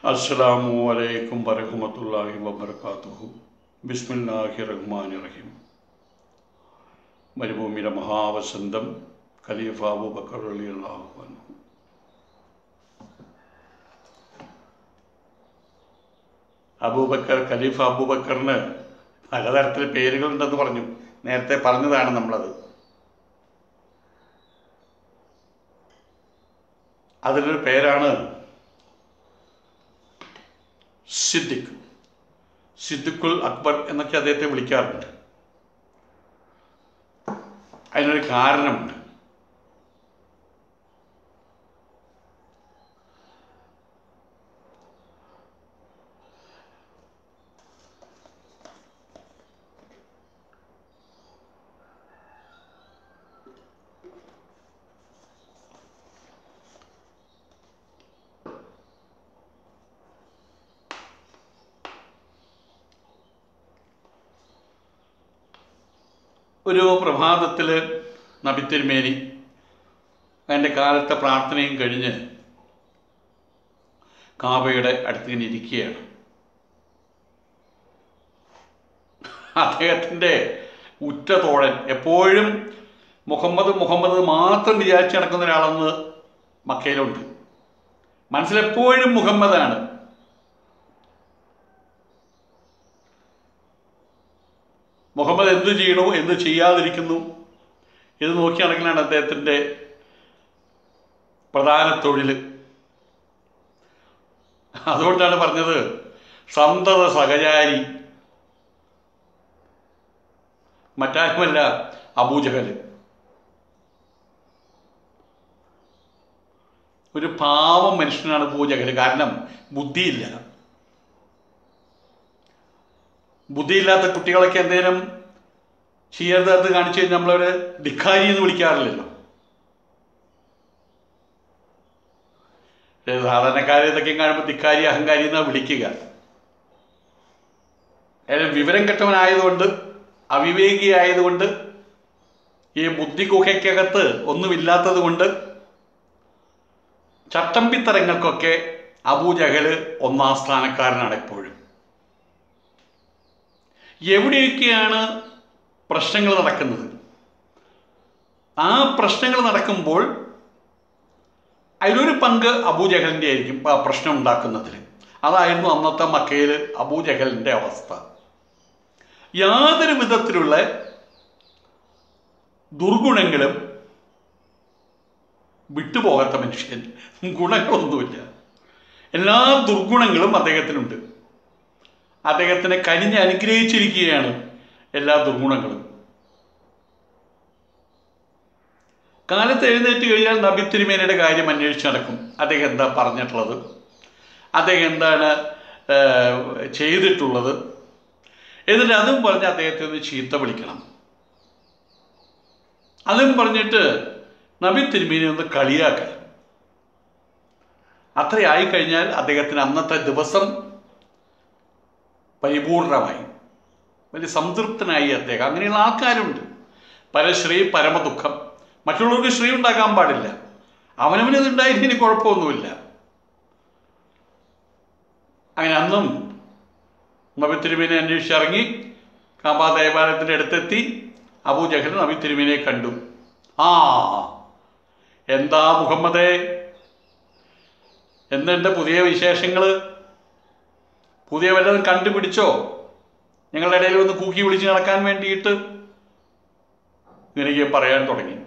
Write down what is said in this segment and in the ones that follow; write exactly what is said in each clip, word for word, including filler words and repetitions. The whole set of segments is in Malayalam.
अस्सलामु अलैकुम वरहमतुल्लाहि वबरकातुहു. ബിസ്മില്ലാഹിർ റഹ്മാനിർ റഹീം. മരുഭൂമിയുടെ മഹാവസന്തം ഖലീഫ അബൂബക്കർ റളിയല്ലാഹു അൻഹു. അബൂബക്കർ ഖലീഫ അബൂബക്കറിന് പലതരത്തിൽ പേരുകളുണ്ടെന്ന് പറഞ്ഞു. നേരത്തെ പറഞ്ഞതാണ് നമ്മളത്. അതിലൊരു പേരാണ് സിദ്ദിഖ്. സിദ്ദിഖുൽ അക്ബർ എന്നൊക്കെ അദ്ദേഹത്തെ വിളിക്കാറുണ്ട്. അതിനൊരു കാരണമുണ്ട്. ഒരു പ്രഭാതത്തിൽ നബി തിരുമേനി അതിൻ്റെ കാലത്തെ പ്രാർത്ഥനയും കഴിഞ്ഞ് കാബയുടെ അടുത്തിങ്ങനെ ഇരിക്കുകയാണ്. അദ്ദേഹത്തിൻ്റെ ഉറ്റ തോഴൻ, എപ്പോഴും മുഹമ്മദ് മുഹമ്മദ് മാത്രം വിചാരിച്ച് നടക്കുന്ന ഒരാളെന്ന് മക്കയിലുണ്ട്. മനസ്സിലെപ്പോഴും മുഹമ്മദാണ്. മുഹമ്മദ് എന്തു ചെയ്യണു, എന്ത് ചെയ്യാതിരിക്കുന്നു ഇത് നോക്കി നടക്കലാണ് അദ്ദേഹത്തിൻ്റെ പ്രധാന തൊഴിൽ. അതുകൊണ്ടാണ് പറഞ്ഞത് സന്തത സഹചാരി. മറ്റാരുമല്ല, അബൂജഹൽ. ഒരു പാവം മനുഷ്യനാണ് അബൂജഹൽ. കാരണം ബുദ്ധിയില്ല. ബുദ്ധിയില്ലാത്ത കുട്ടികളൊക്കെ എന്തെങ്കിലും ചെയ്യരുത് കാണിച്ചു കഴിഞ്ഞാൽ നമ്മളൊരു ധിക്കാരി എന്ന് വിളിക്കാറില്ലല്ലോ. സാധാരണക്കാരെ ഇതൊക്കെ കാണുമ്പോൾ ധിക്കാരി, അഹങ്കാരി എന്നാണ് വിളിക്കുക. അതായത് വിവരം കെട്ടവനായതുകൊണ്ട്, അവിവേകിയായതുകൊണ്ട്, ഈ ബുദ്ധി ഗുഹയ്ക്കകത്ത് ഒന്നുമില്ലാത്തത് കൊണ്ട് ചട്ടമ്പിത്തരങ്ങൾക്കൊക്കെ അബൂജഹൽ ഒന്നാം സ്ഥാനക്കാരനാണ് എപ്പോഴും. എവിടെയൊക്കെയാണ് പ്രശ്നങ്ങൾ നടക്കുന്നത്, ആ പ്രശ്നങ്ങൾ നടക്കുമ്പോൾ അതിലൊരു പങ്ക് അബൂജഹലിൻ്റെ ആയിരിക്കും ആ പ്രശ്നം ഉണ്ടാക്കുന്നതിൽ. അതായിരുന്നു അന്നത്തെ മക്കയിൽ അബൂജഹലിൻ്റെ അവസ്ഥ. യാതൊരു വിധത്തിലുള്ള ദുർഗുണങ്ങളും വിട്ടുപോകാത്ത മനുഷ്യൻ. ഗുണങ്ങളൊന്നുമില്ല, എല്ലാ ദുർഗുണങ്ങളും അദ്ദേഹത്തിനുണ്ട്. അദ്ദേഹത്തിനെ കനിഞ്ഞ് അനുഗ്രഹിച്ചിരിക്കുകയാണ് എല്ലാ ദുർഗുണങ്ങളും. കാലത്ത് എഴുന്നേറ്റ് കഴിഞ്ഞാൽ നബി തിരുമേനിയുടെ കാര്യം അന്വേഷിച്ച് നടക്കും. അദ്ദേഹം എന്താ പറഞ്ഞിട്ടുള്ളത്, അദ്ദേഹം എന്താണ് ചെയ്തിട്ടുള്ളത്, എന്നിട്ട് അതും പറഞ്ഞ് അദ്ദേഹത്തെ ഒന്ന് ചീത്ത വിളിക്കണം. അതും പറഞ്ഞിട്ട് നബി തിരുമേനി ഒന്ന് കളിയാക്കണം. അത്രയായി കഴിഞ്ഞാൽ അദ്ദേഹത്തിന് അന്നത്തെ ദിവസം പരിപൂർണമായി, വലിയ സംതൃപ്തനായി അദ്ദേഹം. അങ്ങനെയുള്ള ആൾക്കാരുണ്ട്. പരശ്രീ പരമദുഃഖം. മറ്റുള്ളവർക്ക് ശ്രീ ഉണ്ടാക്കാൻ പാടില്ല, അവനവനത് ഉണ്ടായിരുന്നതിന് കുഴപ്പമൊന്നുമില്ല. അങ്ങനെ അന്നും നബി തിരുമേനിയെ അന്വേഷിച്ചിറങ്ങി കാബ ദേവാലയത്തിൻ്റെ അടുത്തെത്തി. അബൂജഹൽ നബി തിരുമേനിയെ കണ്ടു. ആ എന്താ മുഹമ്മദേ, എന്തുണ്ട് പുതിയ വിശേഷങ്ങൾ? പുതിയ വല്ലതും കണ്ടുപിടിച്ചോ? ഞങ്ങളുടെ ഇടയിൽ ഒന്ന് കൂക്കി വിളിച്ച് നടക്കാൻ വേണ്ടിയിട്ട് ഇങ്ങനെയൊക്കെ പറയാൻ തുടങ്ങി.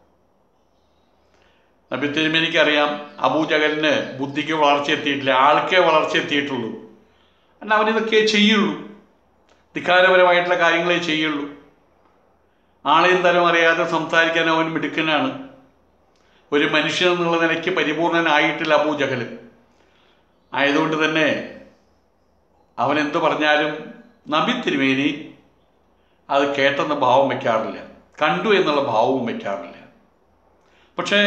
നബി തിരുമേനിക്കറിയാം അബൂജഹലിന് ബുദ്ധിക്ക് വളർച്ച എത്തിയിട്ടില്ല, ആൾക്കേ വളർച്ച എത്തിയിട്ടുള്ളൂ. എന്നാൽ അവനിതൊക്കെ ചെയ്യുള്ളൂ, ധിക്കാരപരമായിട്ടുള്ള കാര്യങ്ങളെ ചെയ്യുള്ളൂ. ആളെയും തരം അറിയാതെ സംസാരിക്കാൻ അവൻ മിടുക്കനാണ്. ഒരു മനുഷ്യൻ എന്നുള്ള നിലയ്ക്ക് പരിപൂർണനായിട്ടില്ല അബൂജഹൽ. ആയതുകൊണ്ട് തന്നെ അവൻ എന്തു പറഞ്ഞാലും നബി തിരുമേനി അത് കേട്ടെന്ന ഭാവം വയ്ക്കാറില്ല, കണ്ടു എന്നുള്ള ഭാവവും വയ്ക്കാറില്ല. പക്ഷേ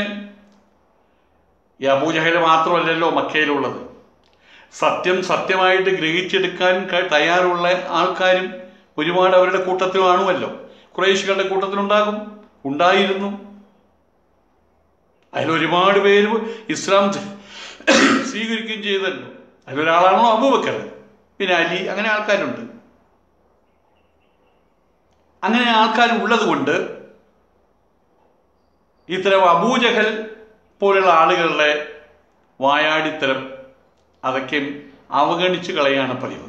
ഈ അബൂജഹൽ മാത്രമല്ലല്ലോ മക്കയിലുള്ളത്. സത്യം സത്യമായിട്ട് ഗ്രഹിച്ചെടുക്കാൻ തയ്യാറുള്ള ആൾക്കാരും ഒരുപാട് അവരുടെ കൂട്ടത്തിൽ കാണുമല്ലോ. ഖുറൈശികളുടെ കൂട്ടത്തിലുണ്ടാകും, ഉണ്ടായിരുന്നു. അതിലൊരുപാട് പേര് ഇസ്ലാം സ്വീകരിക്കുകയും ചെയ്തല്ലോ. അതിലൊരാളാണല്ലോ അബൂബക്കർ, പിന്നെ അലി, അങ്ങനെ ആൾക്കാരുണ്ട്. അങ്ങനെ ആൾക്കാർ ഉള്ളത് കൊണ്ട് ഇത്തരം അബൂജഹൽ പോലുള്ള ആളുകളുടെ വായാടിത്തരം അതൊക്കെ അവഗണിച്ച് കളയാണ് പതിവ്.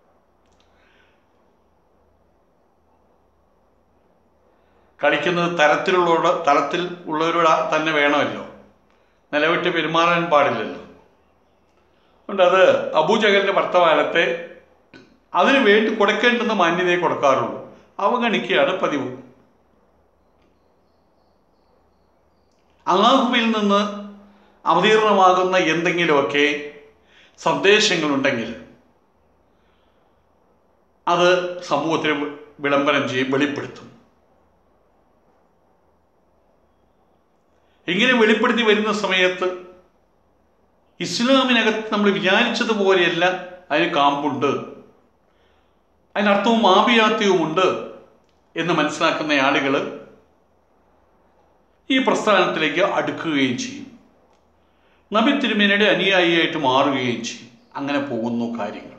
കളിക്കുന്നത് തരത്തിലുള്ള തലത്തിൽ ഉള്ളവരോട് തന്നെ വേണമല്ലോ, നിലവിട്ട് പെരുമാറാൻ പാടില്ലല്ലോ. അതുകൊണ്ട് അത് അബൂജഹലിൻ്റെ വർത്തമാനത്തെ അതിനു വേണ്ടി കൊടുക്കേണ്ടുന്ന മാന്യതയെ കൊടുക്കാറുള്ളൂ, അവഗണിക്കുകയാണ് പതിവ്. അല്ലാഹുവിൽ നിന്ന് അവതീർണമാകുന്ന എന്തെങ്കിലുമൊക്കെ സന്ദേശങ്ങളുണ്ടെങ്കിൽ അത് സമൂഹത്തിന് വിളംബരം ചെയ്യും, വെളിപ്പെടുത്തും. ഇങ്ങനെ വെളിപ്പെടുത്തി വരുന്ന സമയത്ത് ഇസ്ലാമിനകത്ത് നമ്മൾ വിചാരിച്ചതുപോലെയല്ല അതിന് കാമ്പുണ്ട്, അതിനർത്ഥവും ആഭിയാത്യവുമുണ്ട് എന്ന് മനസ്സിലാക്കുന്ന ആളുകൾ ഈ പ്രസ്ഥാനത്തിലേക്ക് അടുക്കുകയും ചെയ്യും, നബി തിരുമേനിയുടെ അനുയായിയായിട്ട് മാറുകയും ചെയ്യും. അങ്ങനെ പോകുന്നു കാര്യങ്ങൾ.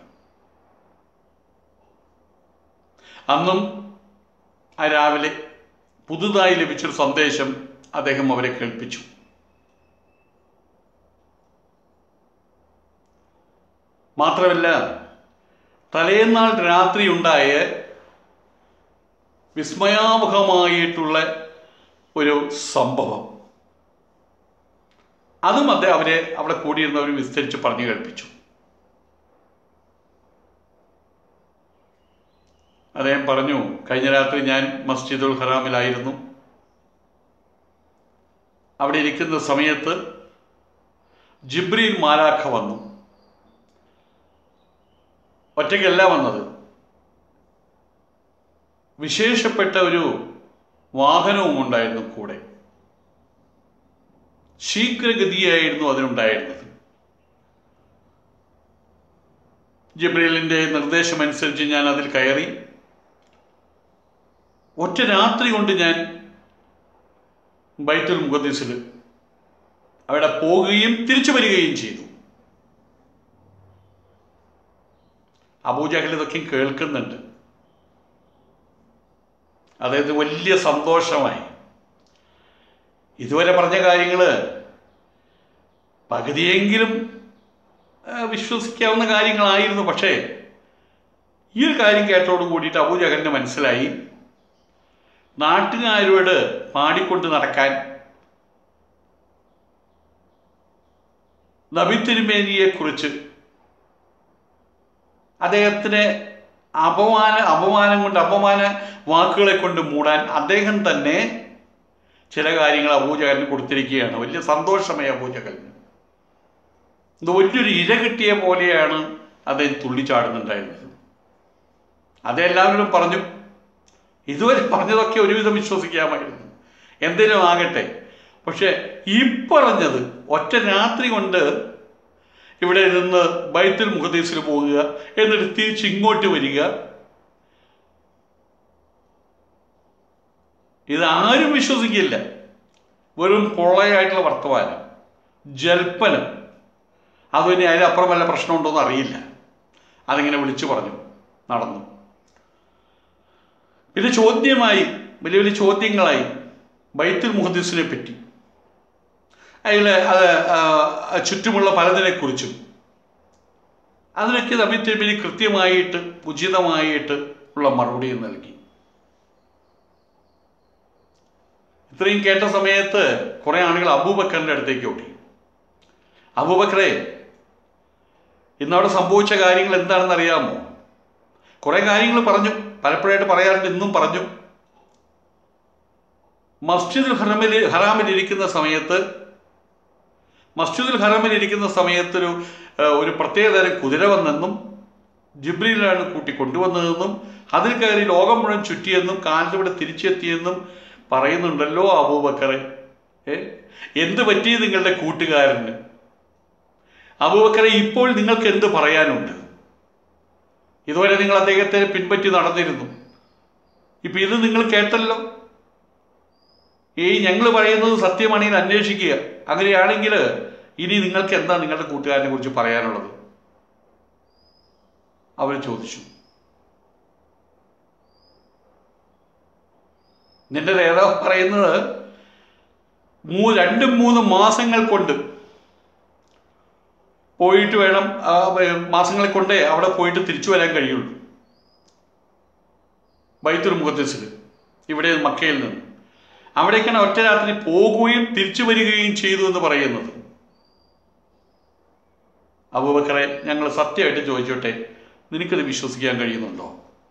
അന്നും ആ രാവിലെ പുതുതായി ലഭിച്ചൊരു സന്ദേശം അദ്ദേഹം അവരെ കേൾപ്പിച്ചു. മാത്രമല്ല, തലേന്നാൾ രാത്രി ഉണ്ടായ വിസ്മയാവഹമായിട്ടുള്ള ഒരു സംഭവം, അതും അദ്ദേഹം അവരെ അവിടെ കൂടിയിരുന്നവർ വിസ്തരിച്ച് പറഞ്ഞു കേൾപ്പിച്ചു. അദ്ദേഹം പറഞ്ഞു, കഴിഞ്ഞ രാത്രി ഞാൻ മസ്ജിദുൽ ഹറാമിലായിരുന്നു. അവിടെ ഇരിക്കുന്ന സമയത്ത് ജിബ്രീൽ മാലാഖ വന്നു. ഒറ്റയ്ക്കല്ല വന്നത്, വിശേഷപ്പെട്ട ഒരു വാഹനവും ഉണ്ടായിരുന്നു കൂടെ. ശീഘ്രഗതിയായിരുന്നു അതിനുണ്ടായിരുന്നത്. ജിബ്രീലിൻ്റെ നിർദ്ദേശമനുസരിച്ച് ഞാൻ അതിൽ കയറി. ഒറ്റ രാത്രി കൊണ്ട് ഞാൻ ബൈത്തുൽ മുഖദ്ദിസിൽ അവിടെ പോകുകയും തിരിച്ചു വരികയും ചെയ്തു. അബൂജഹൽ ഇതൊക്കെ കേൾക്കുന്നുണ്ട്. അദ്ദേഹത്തിന് വലിയ സന്തോഷമായി. ഇതുവരെ പറഞ്ഞ കാര്യങ്ങൾ പകുതിയെങ്കിലും വിശ്വസിക്കാവുന്ന കാര്യങ്ങളായിരുന്നു. പക്ഷേ ഈ ഒരു കാര്യം കേട്ടോട് കൂടിയിട്ട് അബൂജഹലിന് മനസ്സിലായി, നാട്ടുകാരോട് പാടിക്കൊണ്ട് നടക്കാൻ നബി തിരുമേനിയെക്കുറിച്ച് അദ്ദേഹത്തിന് അപമാന അപമാനം കൊണ്ട് അപമാന വാക്കുകളെ കൊണ്ട് മൂടാൻ അദ്ദേഹം തന്നെ ചില കാര്യങ്ങൾ അബൂജഹലിന് കൊടുത്തിരിക്കുകയാണ്. വലിയ സന്തോഷമായി അബൂജഹലിന്. ഇത് വലിയൊരു ഇര കിട്ടിയ പോലെയാണ് അദ്ദേഹം തുള്ളിച്ചാടുന്നുണ്ടായിരുന്നത്. അതെല്ലാവരോടും പറഞ്ഞു. ഇതുവരെ പറഞ്ഞതൊക്കെ ഒരുവിധം വിശ്വസിക്കാമായിരുന്നു, എന്തിനും ആകട്ടെ. പക്ഷെ ഈ പറഞ്ഞത് ഒറ്റ രാത്രി കൊണ്ട് ഇവിടെ നിന്ന് ബൈത്തുൽ മുഖദ്ദിസിൽ പോകുക, എന്നിട്ട് തിരിച്ച് ഇങ്ങോട്ട് വരിക, ഇതാരും വിശ്വസിക്കില്ല. വെറും പൊള്ളയായിട്ടുള്ള വർത്തമാനം, ജൽപ്പനം. അതുതന്നെ അതിലപ്പുറം വല്ല പ്രശ്നമുണ്ടോയെന്ന് അറിയില്ല. അതിങ്ങനെ വിളിച്ചു പറഞ്ഞു, നടന്നു. പിന്നെ ചോദ്യമായി, വലിയ വലിയ ചോദ്യങ്ങളായി ബൈത്തുൽ മുഖദ്ദിസിനെ പറ്റി, അതിൽ അത് ചുറ്റുമുള്ള പലതിനെക്കുറിച്ചും. അതിനൊക്കെ നബി തിരുമേനി കൃത്യമായിട്ട് ഉചിതമായിട്ട് ഉള്ള മറുപടി നൽകി. ഇത്രയും കേട്ട സമയത്ത് കുറേ ആളുകൾ അബൂബക്കറിൻ്റെ അടുത്തേക്ക് ഓടി. അബൂബക്കറെ, ഇന്നവിടെ സംഭവിച്ച കാര്യങ്ങൾ എന്താണെന്ന് അറിയാമോ? കുറേ കാര്യങ്ങൾ പറഞ്ഞു, പലപ്പോഴായിട്ട് പറയാറുണ്ട്, ഇന്നും പറഞ്ഞു. മസ്ജിദുൽ ഹറമിൽ ഹറാമിൽ ഇരിക്കുന്ന സമയത്ത് മസ്ജിദുൽ ഹറമിൽ ഇരിക്കുന്ന സമയത്തൊരു ഒരു പ്രത്യേകതരം കുതിര വന്നെന്നും ജിബ്രീലാണ് കൂട്ടി കൊണ്ടുവന്നതെന്നും അതിൽ കയറി ലോകം മുഴുവൻ ചുറ്റിയെന്നും കാലത്ത് ഇവിടെ തിരിച്ചെത്തിയെന്നും പറയുന്നുണ്ടല്ലോ അബൂബക്കറെ. ഏ എന്ത് പറ്റി നിങ്ങളുടെ കൂട്ടുകാരന്? അബൂബക്കറെ, ഇപ്പോൾ നിങ്ങൾക്ക് എന്ത് പറയാനുണ്ട്? ഇതുവരെ നിങ്ങൾ അദ്ദേഹത്തെ പിൻപറ്റി നടന്നിരുന്നു, ഇപ്പം ഇത് നിങ്ങൾ കേട്ടല്ലോ. ഈ ഞങ്ങൾ പറയുന്നത് സത്യമാണെങ്കിൽ അന്വേഷിക്കുക. അങ്ങനെയാണെങ്കിൽ ഇനി നിങ്ങൾക്ക് എന്താ നിങ്ങളുടെ കൂട്ടുകാരനെ കുറിച്ച് പറയാനുള്ളത്? അവർ ചോദിച്ചു. നിന്റെ നേതാവ് പറയുന്നത് മൂ രണ്ടും മൂന്നും മാസങ്ങൾ കൊണ്ട് പോയിട്ട് വേണം, മാസങ്ങളെ കൊണ്ടേ അവിടെ പോയിട്ട് തിരിച്ചു വരാൻ കഴിയുള്ളൂ. ബൈത്തുൽ മുഖദ്ദസിൽ, ഇവിടെ മക്കയിൽ നിന്ന് അവിടേക്കാണ് ഒറ്റ രാത്രി പോകുകയും തിരിച്ചു വരികയും ചെയ്തു എന്ന് പറയുന്നത്. അബൂബക്കറെ, ഞങ്ങൾ സത്യമായിട്ട് ചോദിച്ചോട്ടെ, നിനക്കത് വിശ്വസിക്കാൻ കഴിയുന്നുണ്ടോ?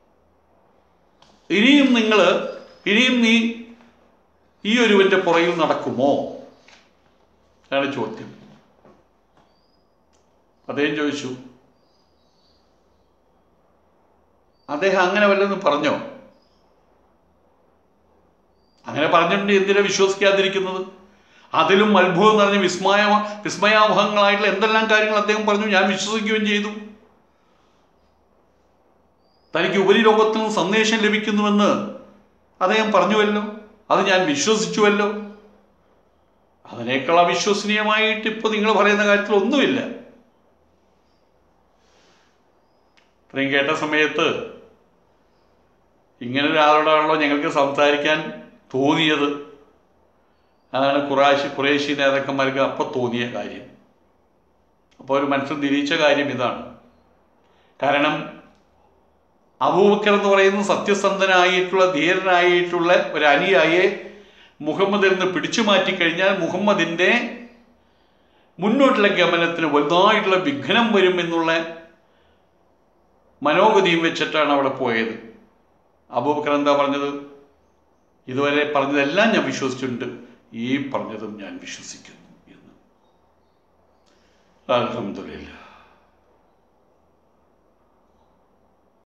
ഇനിയും നിങ്ങൾ ഇനിയും നീ ഈ ഒരുവന്റെ പുറകിൽ നടക്കുമോ? അതാണ് ചോദ്യം. അദ്ദേഹം ചോദിച്ചു, അദ്ദേഹം അങ്ങനെ വല്ലതും പറഞ്ഞോ? അങ്ങനെ പറഞ്ഞിട്ടുണ്ട്, എന്തിനാ വിശ്വസിക്കാതിരിക്കുന്നത്? അതിലും അത്ഭുതം നിറഞ്ഞ വിസ്മയ വിസ്മയാവഹങ്ങളായിട്ടുള്ള എന്തെല്ലാം കാര്യങ്ങൾ അദ്ദേഹം പറഞ്ഞു, ഞാൻ വിശ്വസിക്കുകയും ചെയ്തു. തനിക്ക് ഉപരിലോകത്തിൽ നിന്ന് സന്ദേശം ലഭിക്കുന്നുവെന്ന് അദ്ദേഹം പറഞ്ഞുവല്ലോ, അത് ഞാൻ വിശ്വസിച്ചുവല്ലോ. അതിനേക്കാൾ അവിശ്വസനീയമായിട്ട് ഇപ്പൊ നിങ്ങൾ പറയുന്ന കാര്യത്തിൽ ഒന്നുമില്ല. ഇത്രയും കേട്ട സമയത്ത് ഇങ്ങനെ ഒരാളോടാണല്ലോ ഞങ്ങൾക്ക് സംസാരിക്കാൻ തോന്നിയത്. അതാണ് ഖുറൈശി ഖുറൈശി നേതാക്കന്മാർക്ക് അപ്പം തോന്നിയ കാര്യം. അപ്പോൾ ഒരു മനസ്സിൽ നിരീച്ച കാര്യം ഇതാണ്. കാരണം അബൂബക്കർ എന്ന് പറയുന്ന സത്യസന്ധനായിട്ടുള്ള ധീരനായിട്ടുള്ള ഒരു അനുയായിയെ മുഹമ്മദിൽ നിന്ന് പിടിച്ചു മാറ്റിക്കഴിഞ്ഞാൽ മുഹമ്മദിൻ്റെ മുന്നോട്ടുള്ള ഗമനത്തിന് വലുതായിട്ടുള്ള വിഘ്നം വരും എന്നുള്ള മനോഗതിയും വെച്ചിട്ടാണ് അവിടെ പോയത്. അബൂബക്കർ എന്താ പറഞ്ഞത്? ഇതുവരെ പറഞ്ഞതെല്ലാം ഞാൻ വിശ്വസിച്ചിട്ടുണ്ട്, ഈ പറഞ്ഞതും ഞാൻ വിശ്വസിക്കുന്നു എന്ന്. അൽഹംദുലില്ലാഹ്.